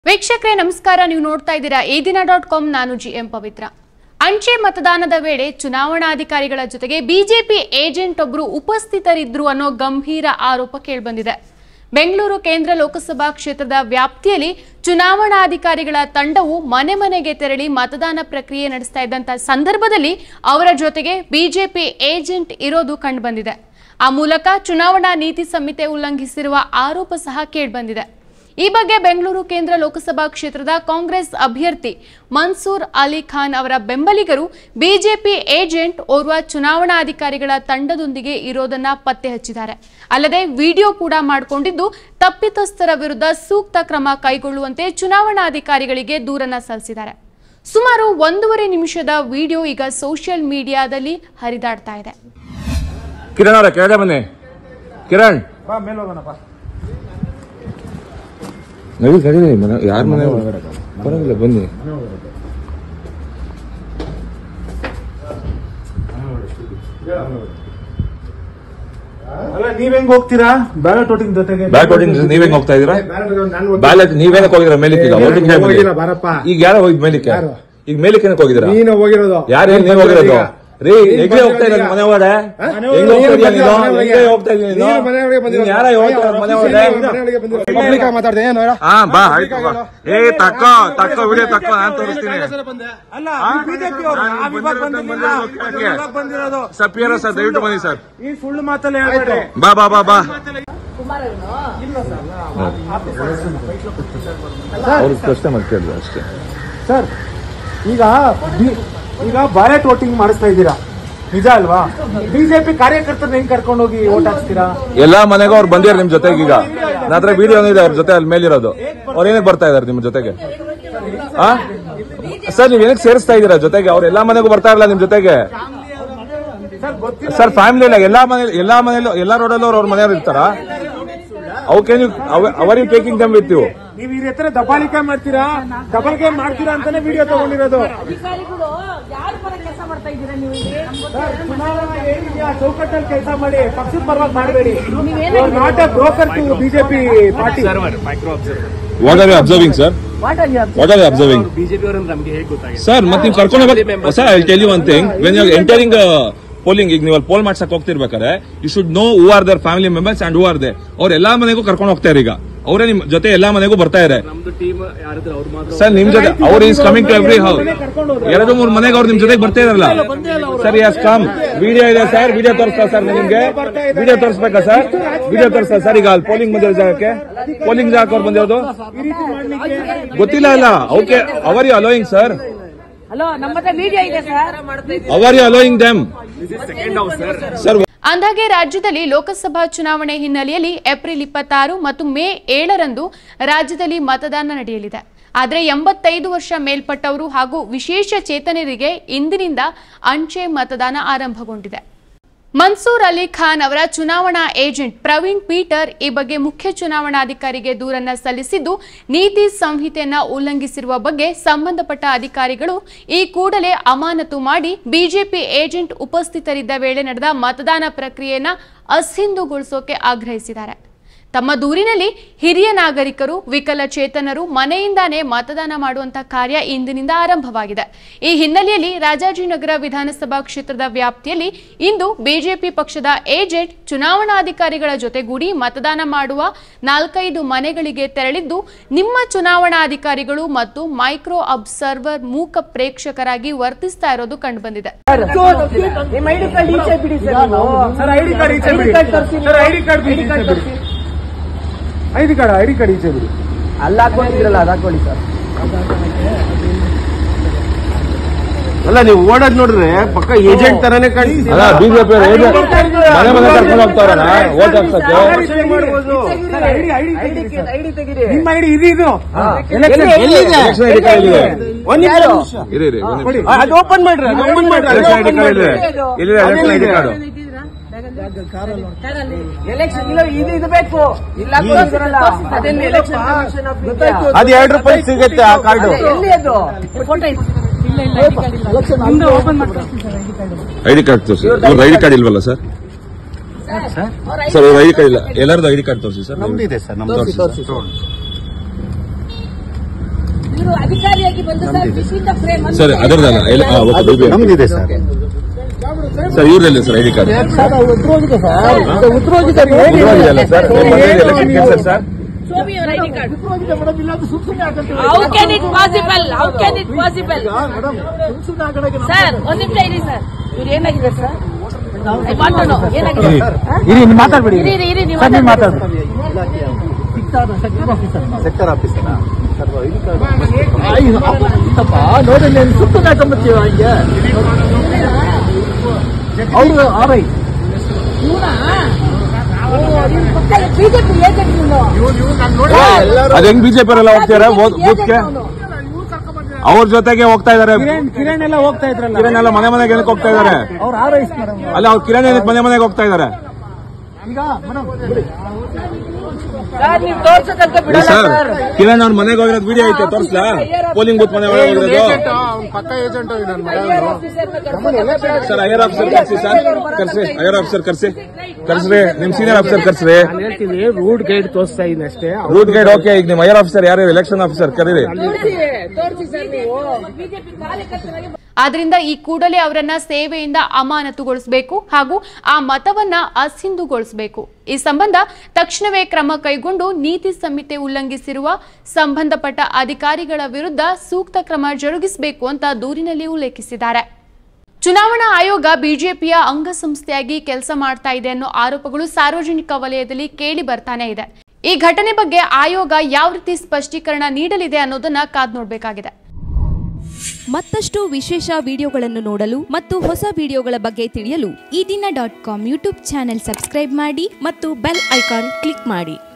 ವೀಕ್ಷಕರೇ ನಮಸ್ಕಾರ. ನೀವು ನೋಡ್ತಾ ಇದ್ದೀರಾ edina.com. ನಾನು GM ಪವಿತ್ರ. ಅಂಚೆ ಮತದಾನದ ವೇಳೆ ಚುನಾವಣಾಧಿಕಾರಿಗಳ ಜೊತೆಗೆ ಬಿಜೆಪಿ ಏಜೆಂಟ್ ಒಬ್ಬರು ಉಪಸ್ಥಿತರಿದ್ರು ಅನ್ನೋ ಗಂಭೀರ ಆರೋಪ ಕೇಳಿಬಂದಿದೆ. ಬೆಂಗಳೂರು ಕೇಂದ್ರ ಲೋಕಸಭಾ ಕ್ಷೇತ್ರದ ವ್ಯಾಪ್ತಿಯಲ್ಲಿ ಚುನಾವಣಾಧಿಕಾರಿಗಳ ತಂಡವು ಮನೆ ಮನೆಗೆ ತೆರಳಿ ಮತದಾನ ಪ್ರಕ್ರಿಯೆ ನಡೆಸ್ತಾ ಇದ್ದಂತ ಸಂದರ್ಭದಲ್ಲಿ ಅವರ ಜೊತೆಗೆ ಬಿಜೆಪಿ ಏಜೆಂಟ್ ಇರೋದು ಕಂಡುಬಂದಿದೆ. ಆ ಮೂಲಕ ಚುನಾವಣಾ ನೀತಿ ಸಂಹಿತೆ ಉಲ್ಲಂಘಿಸಿರುವ ಆರೋಪ ಸಹ ಕೇಳಿಬಂದಿದೆ. ಈ ಬಗ್ಗೆ ಬೆಂಗಳೂರು ಕೇಂದ್ರ ಲೋಕಸಭಾ ಕ್ಷೇತ್ರದ ಕಾಂಗ್ರೆಸ್ ಅಭ್ಯರ್ಥಿ ಮನ್ಸೂರ್ ಅಲಿ ಖಾನ್ ಅವರ ಬೆಂಬಲಿಗರು ಬಿಜೆಪಿ ಏಜೆಂಟ್ ಓರ್ವ ಚುನಾವಣಾಧಿಕಾರಿಗಳ ತಂಡದೊಂದಿಗೆ ಇರೋದನ್ನ ಪತ್ತೆ ಹಚ್ಚಿದ್ದಾರೆ. ಅಲ್ಲದೆ ವಿಡಿಯೋ ಕೂಡ ಮಾಡಿಕೊಂಡಿದ್ದು ತಪ್ಪಿತಸ್ಥರ ವಿರುದ್ಧ ಸೂಕ್ತ ಕ್ರಮ ಕೈಗೊಳ್ಳುವಂತೆ ಚುನಾವಣಾಧಿಕಾರಿಗಳಿಗೆ ದೂರನ್ನ ಸಲ್ಲಿಸಿದ್ದಾರೆ. ಸುಮಾರು 1.5 ನಿಮಿಷದ ವಿಡಿಯೋ ಈಗ ಸೋಷಿಯಲ್ ಮೀಡಿಯಾದಲ್ಲಿ ಹರಿದಾಡ್ತಾ ಇದೆ. ಕಿರಣ್ ಅವರ ಕೆಳಗೆ ಬನ್ನಿ. ಕಿರಣ್ ಯಾರ ಮನೆ ಬರಂಗಿಲ್ಲ, ಬನ್ನಿ. ನೀವ್ ಹೆಂಗ್ ಹೋಗ್ತೀರಾ ಬ್ಯಾಲೆಟ್ ವೋಟಿಂಗ್ ಜೊತೆಗೆ? ಬ್ಯಾಲೆಟ್ ವೋಟಿಂಗ್ ನೀವ್ ಹೆಂಗ್ ಹೋಗ್ತಾ ಇದೀರಾ? ಬ್ಯಾಲೆಟ್ ನೀವೇನಕ್ಕೆ ಹೋಗಿದ್ರ ಮೇಲಿಕ್ಕೆ? ಈಗ ಯಾರೋ ಹೋಗಿದ್ ಮೇಲಿಕ್ಕೆ? ಈಗ ಮೇಲಿಕ್ಕೆ ಏನಕ್ಕೆ ಹೋಗಿದ್ರ? ನೀನು ಹೋಗಿರೋದು ಯಾರು? ನೀವ್ ಹೋಗಿರೋದು ರೀ? ಹೆಂಗೆ ಹೋಗ್ತಾ ಇದ್ದೀರಾ ಮನೆ ಒಳಗಡೆ? ಹೆಂಗೆ ಹೋಗ್ತಾ ಇದೀಯ ನೀನು? ಹೆಂಗೆ ಹೋಗ್ತಾ ಇದೀನಿ ನೀನು? ಯಾರ ಮನೆ ಒಳಗಡೆ ಮಾತಾಡ್ದೆ? ಹಾ ಬಾ, ಆಯ್ತು ಬಾ. ತಕ್ಕೋ ವಿಡಿಯೋ ತಕ್ಕೋ, ನಾನ್ ತೋರಿಸ್ತೀನಿ. ಸರ್ ಪಿ ಆರ್ ಸರ್ ದಯವಿಟ್ಟು ಬನ್ನಿ ಸರ್. ಈ ಸುಳ್ಳು ಮಾತಲ್ಲ ಹೇಳ್ಬೇಡಿ. ಬಾ ಬಾ ಬಾ ಬಾ. ಅವ್ರ ಪ್ರಶ್ನೆ ಮಾಡ್ತಿದ್ರು ಅಷ್ಟೇ ಸರ್. ಈಗ ಬ್ಯಾಲೆಟ್ ವೋಟಿಂಗ್ ಮಾಡಿಸ್ತಾ ಇದ್ದೀರಾ, ನಿಜ ಅಲ್ವಾ? ಬಿಜೆಪಿ ಕಾರ್ಯಕರ್ತರನ್ನ ಹೆಂಗ್ ಕರ್ಕೊಂಡು ಹೋಗಿ ವೋಟ್ ಹಾಕ್ತೀರಾ? ಎಲ್ಲಾ ಮನೆಗೂ ಅವ್ರು ಬಂದಿರ ನಿಮ್ ಜೊತೆಗೆ. ಈಗ ನಾತ್ರ ವಿಡಿಯೋ ಇದೆ ಅವ್ರ ಜೊತೆ, ಅಲ್ಲಿ ಮೇಲಿರೋದು. ಅವ್ರ ಏನಕ್ಕೆ ಬರ್ತಾ ಇದಾರೆ ನಿಮ್ ಜೊತೆಗೆ? ಸರ್ ನೀವ್ ಏನಕ್ಕೆ ಸೇರಿಸ್ತಾ ಇದೀರಾ ಜೊತೆಗೆ? ಅವ್ರ ಎಲ್ಲಾ ಮನೆಗೂ ಬರ್ತಾ ಇರಲ್ಲ ನಿಮ್ ಜೊತೆಗೆ ಸರ್. ಫ್ಯಾಮಿಲಿ ಇಲ್ಲ, ಎಲ್ಲಾ ಮನೇಲೂ ಎಲ್ಲಾ ರೋಡಲ್ಲೂ ಅವ್ರ ಮನೆಯವ್ರು ಇರ್ತಾರ. ಅವಕ್ಕೆ ನೀವು are you taking them with you? ನೀವು ಈ ಹತ್ರ ದಬ್ಬಾಳಿಕೆ ಮಾಡ್ತೀರಾ ಅಂತಾನೆ ವಿಡಿಯೋ ತಗೊಂಡಿರೋದು. ಚೌಕಟ್ಟಲ್ಲಿ ಕೆಲಸ ಮಾಡಿ, ಪಕ್ಷದ ಪರವಾಗಿ ಮಾಡಬೇಡಿ. Not a broker to BJP party. What are you observing sir? What are you observing? Sir ಮತ್ತೆ ನೀವು ಕರ್ಕೊಂಡು ಹೋಗ್ಬೇಕು sir. I tell you one thing, when you are entering polling, ಈಗ ನೀವು ಅಲ್ಲಿ ಪೋಲ್ ಮಾಡ್ಸಕ್ ಹೋಗ್ತಿರ್ಬೇಕಾದ್ರೆ you should know who are their family members and who are they. ಅವ್ರ ಎಲ್ಲಾ ಮನೆಗೂ ಕರ್ಕೊಂಡು ಹೋಗ್ತಾರೆ. ಈಗ ಅವರೇ ನಿಮ್ ಜೊತೆ ಎಲ್ಲಾ ಮನೆಗೂ ಬರ್ತಾ ಇದ್ದಾರೆ ಸರ್. ನಿಮ್ ಜೊತೆ ಅವ್ರು is coming to every house. 2-3 ಮನೆಗೆ ಅವ್ರು ನಿಮ್ ಜೊತೆಗೆ ಬರ್ತಾ ಇದಾರಲ್ಲ ಸರ್. Yes come. ವಿಡಿಯೋ ಇದೆ ಸರ್, ವಿಡಿಯೋ ತೋರಿಸ್ತಾ ಸರ್ ನಿಮ್ಗೆ? ವಿಡಿಯೋ ತೋರಿಸ್ಬೇಕಾ ಸರ್? ವಿಡಿಯೋ ತೋರಿಸ್ತಾ ಸರ್. ಈಗ ಅಲ್ಲಿ ಪೋಲಿಂಗ್ ಬಂದಿರೋ ಜಾಗಕ್ಕೆ, ಪೋಲಿಂಗ್ ಜಾಗಕ್ಕೆ ಅವ್ರು ಬಂದಿರೋದು ಗೊತ್ತಿಲ್ಲ ಅಲ್ಲ. Okay, are you allowing sir? Are you allowing them sir? ಅಂದಾಗೆ ರಾಜ್ಯದಲ್ಲಿ ಲೋಕಸಭಾ ಚುನಾವಣೆ ಹಿನ್ನೆಲೆಯಲ್ಲಿ ಏಪ್ರಿಲ್ 26 ಮತ್ತು ಮೇ 7ರಂದು ರಾಜ್ಯದಲ್ಲಿ ಮತದಾನ ನಡೆಯಲಿದೆ. ಆದರೆ 85 ವರ್ಷ ಮೇಲ್ಪಟ್ಟವರು ಹಾಗೂ ವಿಶೇಷ ಚೇತನರಿಗೆ ಇಂದಿನಿಂದ ಅಂಚೆ ಮತದಾನ ಆರಂಭಗೊಂಡಿದೆ. ಮನ್ಸೂರ್ ಅಲಿ ಖಾನ್ ಅವರ ಚುನಾವಣಾ ಏಜೆಂಟ್ ಪ್ರವೀಣ್ ಪೀಟರ್ ಈ ಬಗ್ಗೆ ಮುಖ್ಯ ಚುನಾವಣಾಧಿಕಾರಿಗೆ ದೂರನ್ನ ಸಲ್ಲಿಸಿದ್ದು, ನೀತಿ ಸಂಹಿತೆಯನ್ನ ಉಲ್ಲಂಘಿಸಿರುವ ಬಗ್ಗೆ ಸಂಬಂಧಪಟ್ಟ ಅಧಿಕಾರಿಗಳು ಈ ಕೂಡಲೇ ಅಮಾನತು ಮಾಡಿ ಬಿಜೆಪಿ ಏಜೆಂಟ್ ಉಪಸ್ಥಿತರಿದ್ದ ವೇಳೆ ನಡೆದ ಮತದಾನ ಪ್ರಕ್ರಿಯೆಯನ್ನ ಅಸಿಂಧುಗೊಳಿಸೋಕೆ ಆಗ್ರಹಿಸಿದ್ದಾರೆ. ತಮ್ಮ ದೂರಿನಲ್ಲಿ ಹಿರಿಯ ನಾಗರಿಕರು, ವಿಕಲಚೇತನರು ಮನೆಯಿಂದಾನೇ ಮತದಾನ ಮಾಡುವಂತಹ ಕಾರ್ಯ ಇಂದಿನಿಂದ ಆರಂಭವಾಗಿದೆ. ಈ ಹಿನ್ನೆಲೆಯಲ್ಲಿ ರಾಜಾಜಿನಗರ ವಿಧಾನಸಭಾ ಕ್ಷೇತ್ರದ ವ್ಯಾಪ್ತಿಯಲ್ಲಿ ಇಂದು ಬಿಜೆಪಿ ಪಕ್ಷದ ಏಜೆಂಟ್ ಚುನಾವಣಾಧಿಕಾರಿಗಳ ಜೊತೆಗೂಡಿ ಮತದಾನ ಮಾಡುವ 4-5 ಮನೆಗಳಿಗೆ ತೆರಳಿದ್ದು, ನಿಮ್ಮ ಚುನಾವಣಾಧಿಕಾರಿಗಳು ಮತ್ತು ಮೈಕ್ರೋ ಅಬ್ಸರ್ವರ್ ಮೂಕ ಪ್ರೇಕ್ಷಕರಾಗಿ ವರ್ತಿಸ್ತಾ ಇರೋದು ಕಂಡುಬಂದಿದೆ. ಐಡಿ ಕಾರ್ಡ್ ಈಚೆ ಬಿಡಿ. ಅಲ್ಲಿ ಹಾಕೊಂಡಿದ್ರಲ್ಲ ಅದು ಹಾಕೊಳ್ಳಿ ಸರ್. ಅಲ್ಲ ನೀವು ಓಡೋದ್ ನೋಡ್ರೆ ಪಕ್ಕ ಏಜೆಂಟ್ ತರಾನೇ ಕಾಣಿಸ್ತಿಲ್ಲ. ಬಿಜೆಪಿ ಮನೆ ಮನೆ ಕರ್ಕೊಂಡು ಹೋಗ್ತಾರಲ್ಲ ವೋಟ್ ಹಾಕ್ಸಕ್ಕೆ. ಐಡಿ ತೆಗೀರಿ. ನಿಮ್ಮ ಐಡಿ ಇದು ಅದು ಓಪನ್ ಮಾಡ್ರಿ. ಐಡಿ ಕಾರ್ಡ್ ಎಲೆಕ್ಷನ್ ಇದು ಬೇಕು. ಅದು 2 ರೂಪಾಯಿ ಸಿಗುತ್ತೆ ಆ ಕಾರ್ಡು. ಎಲ್ಲಿ ಅದು? ಐಡಿ ಕಾರ್ಡ್ ತೋರಿಸಿ. ಐಡಿ ಕಾರ್ಡ್ ಇಲ್ವಲ್ಲ ಸರ್? ಸರ್ ಐಡಿ ಕಾರ್ಡ್ ಇಲ್ಲ. ಎಲ್ಲರದ್ದು ಐಡಿ ಕಾರ್ಡ್ ತೋರಿಸಿ ಸರ್. ನಮ್ದು ಇದೆ ಸರ್. ನಮ್ದು ಅಧಿಕಾರಿಯಾಗಿ ಬಂದು ಸರ್ ಸರ್ ಅದರದಲ್ಲ ನಮ್ದಿದೆ ಸರ್ ಸರ್ ಇವ್ರದಲ್ಲ sir ID card sir How can it possible? How can it possible? Sir ಒಂದ್ ನಿಮಿಷ ಇರಿ ಸರ್ ಇವ್ರು ಏನಾಗಿದೆ ಸರ್ ಏನಾಗಿದೆ ಮಾತಾಡ್ಬೇಡಿ ಇರಿ ನೀವು ಸೆಕ್ಟರ್ ಆಫೀಸರ್ ನೋಡಿ ಸುತ್ತನೆ ಹಾಕೊಂಡ್ಬರ್ತೀವ ಹಂಗೆ ಅವರು ಆರೈ ಬಿಜೆಪಿ ಏಜೆಂಟ್ ಅದ್ ಹೆಂಗ್ ಬಿಜೆಪಿ ಅವರೆಲ್ಲ ಹೋಗ್ತಾರೆ ಬೂತ್ಗೆ ಅವ್ರ ಜೊತೆಗೆ ಹೋಗ್ತಾ ಇದಾರೆ. ಕಿರಣ್ ಎಲ್ಲ ಹೋಗ್ತಾ ಇದ್ರಲ್ಲ, ಕಿರಣ್ ಎಲ್ಲ ಮನೆ ಮನೆಗೆ ಏನಕ್ಕೆ ಹೋಗ್ತಾ ಇದಾರೆ? ಅವ್ರು ಆರೈಸ್ ಮೇಡಮ್ ಅಲ್ಲ ಅವ್ರು ಕಿರಣ್ ಏನಕ್ಕೆ ಮನೆ ಮನೆಗೆ ಹೋಗ್ತಾ ಇದಾರೆ? ಈಗ ಮೇಡಮ್ ನೀವು ತೋರ್ಸೋದಕ್ಕೆ ಬಿಡಲ್ಲ ಸರ್ ಸರ್. ಕಿರಣ್ ಅವ್ರ ಮನೆಗೆ ಹೋಗಿರೋದು ವಿಡಿಯೋ ಐತೆ ತೋರ್ಸ್ಲಾ? ಪೋಲಿಂಗ್ ಬೂತ್ ಮನೆ ಒಳಗೆ ಹೋಗಿರೋದು ಪಕ್ಕ ಏಜೆಂಟ್ ಸರ್. ಐಆರ್ ಆಫೀಸರ್ ಕರ್ಸಿ ಸರ್, ಕರ್ಸಿ ಐಆರ್ ಆಫೀಸರ್ ಕರ್ಸ್ರಿ ನಿಮ್ ಸೀನಿಯರ್ ಆಫೀಸರ್ ಕರ್ಸ್ರಿ. ಹೇಳ್ತೀವಿ ರೂಟ್ ಗೈಡ್ ತೋರಿಸ್ತಾ ಇದೀನಿ ಅಷ್ಟೇ. Route guide okay. ಈಗ ನಿಮ್ ಐಆರ್ ಆಫೀಸರ್ ಯಾರು ಎಲೆಕ್ಷನ್ ಆಫೀಸರ್ ಕರೀರಿ. ತೋರಿಸಿ ಸರ್ ನೀವು ಬಿಜೆಪಿ ಕಾರ್ಯಕರ್ತರಾಗಿ. ಆದ್ರಿಂದ ಈ ಕೂಡಲೇ ಅವರನ್ನ ಸೇವೆಯಿಂದ ಅಮಾನತುಗೊಳಿಸಬೇಕು ಹಾಗೂ ಆ ಮತವನ್ನ ಅಸಿಂಧುಗೊಳಿಸಬೇಕು. ಈ ಸಂಬಂಧ ತಕ್ಷಣವೇ ಕ್ರಮ ಕೈಗೊಂಡು ನೀತಿ ಸಂಹಿತೆ ಉಲ್ಲಂಘಿಸಿರುವ ಸಂಬಂಧಪಟ್ಟ ಅಧಿಕಾರಿಗಳ ವಿರುದ್ಧ ಸೂಕ್ತ ಕ್ರಮ ಜರುಗಿಸಬೇಕು ಅಂತ ದೂರಿನಲ್ಲಿ ಉಲ್ಲೇಖಿಸಿದ್ದಾರೆ. ಚುನಾವಣಾ ಆಯೋಗ ಬಿಜೆಪಿಯ ಅಂಗಸಂಸ್ಥೆಯಾಗಿ ಕೆಲಸ ಮಾಡ್ತಾ ಇದೆ ಅನ್ನೋ ಆರೋಪಗಳು ಸಾರ್ವಜನಿಕ ವಲಯದಲ್ಲಿ ಕೇಳಿ ಬರ್ತಾನೆ ಇದೆ. ಈ ಘಟನೆ ಬಗ್ಗೆ ಆಯೋಗ ಯಾವ ರೀತಿ ಸ್ಪಷ್ಟೀಕರಣ ನೀಡಲಿದೆ ಅನ್ನೋದನ್ನ ಕಾದ್ ನೋಡಬೇಕಾಗಿದೆ. ಮತ್ತಷ್ಟು ವಿಶೇಷ ವಿಡಿಯೋಗಳನ್ನು ನೋಡಲು ಮತ್ತು ಹೊಸ ವಿಡಿಯೋಗಳ ಬಗ್ಗೆ ತಿಳಿಯಲು ಈ ದಿನ .com ಯೂಟ್ಯೂಬ್ ಚಾನೆಲ್ ಸಬ್ಸ್ಕ್ರೈಬ್ ಮಾಡಿ ಮತ್ತು ಬೆಲ್ ಐಕಾನ್ ಕ್ಲಿಕ್ ಮಾಡಿ.